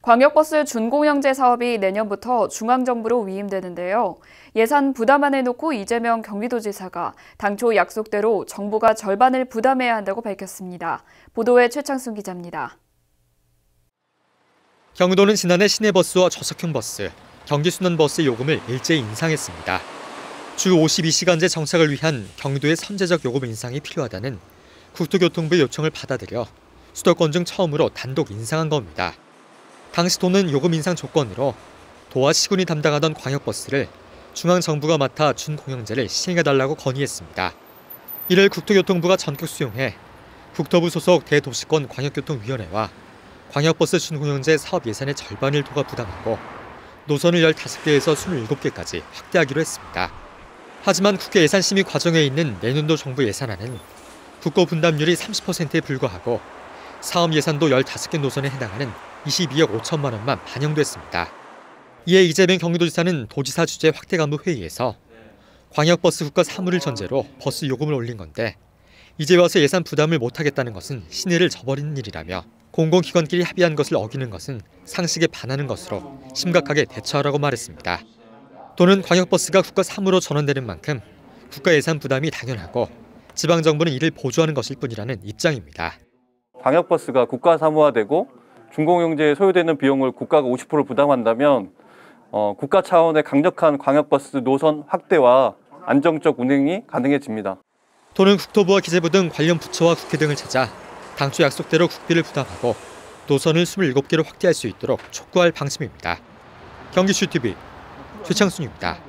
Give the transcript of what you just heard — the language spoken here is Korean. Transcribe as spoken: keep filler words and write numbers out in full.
광역버스 준공영제 사업이 내년부터 중앙정부로 위임되는데요. 예산 부담안을 놓고 이재명 경기도지사가 당초 약속대로 정부가 절반을 부담해야 한다고 밝혔습니다. 보도에 최창순 기자입니다. 경기도는 지난해 시내버스와 저속형 버스, 경기순환버스 요금을 일제히 인상했습니다. 주 오십이 시간제 정착을 위한 경기도의 선제적 요금 인상이 필요하다는 국토교통부의 요청을 받아들여 수도권 중 처음으로 단독 인상한 겁니다. 당시 도는 요금 인상 조건으로 도와 시군이 담당하던 광역버스를 중앙정부가 맡아 준공영제를 시행해달라고 건의했습니다. 이를 국토교통부가 전격 수용해 국토부 소속 대도시권 광역교통위원회와 광역버스 준공영제 사업 예산의 절반을 도가 부담하고 노선을 열다섯 개에서 스물일곱 개까지 확대하기로 했습니다. 하지만 국회 예산심의 과정에 있는 내년도 정부 예산안은 국고 분담률이 삼십 퍼센트에 불과하고 사업 예산도 열다섯 개 노선에 해당하는 이십이억 오천만 원만 반영됐습니다. 이에 이재명 경기도지사는 도지사 주재 확대간부 회의에서 광역버스 국가 사무를 전제로 버스 요금을 올린 건데 이제 와서 예산 부담을 못하겠다는 것은 신의를 저버리는 일이라며 공공기관끼리 합의한 것을 어기는 것은 상식에 반하는 것으로 심각하게 대처하라고 말했습니다. 도는 광역버스가 국가 사무로 전환되는 만큼 국가 예산 부담이 당연하고 지방정부는 이를 보조하는 것일 뿐이라는 입장입니다. 광역버스가 국가 사무화되고 준공영제에 소요되는 비용을 국가가 오십 퍼센트 부담한다면 어, 국가 차원의 강력한 광역버스 노선 확대와 안정적 운행이 가능해집니다. 도는 국토부와 기재부 등 관련 부처와 국회 등을 찾아 당초 약속대로 국비를 부담하고 노선을 스물일곱 개로 확대할 수 있도록 촉구할 방침입니다. 경기슈티비 최창순입니다.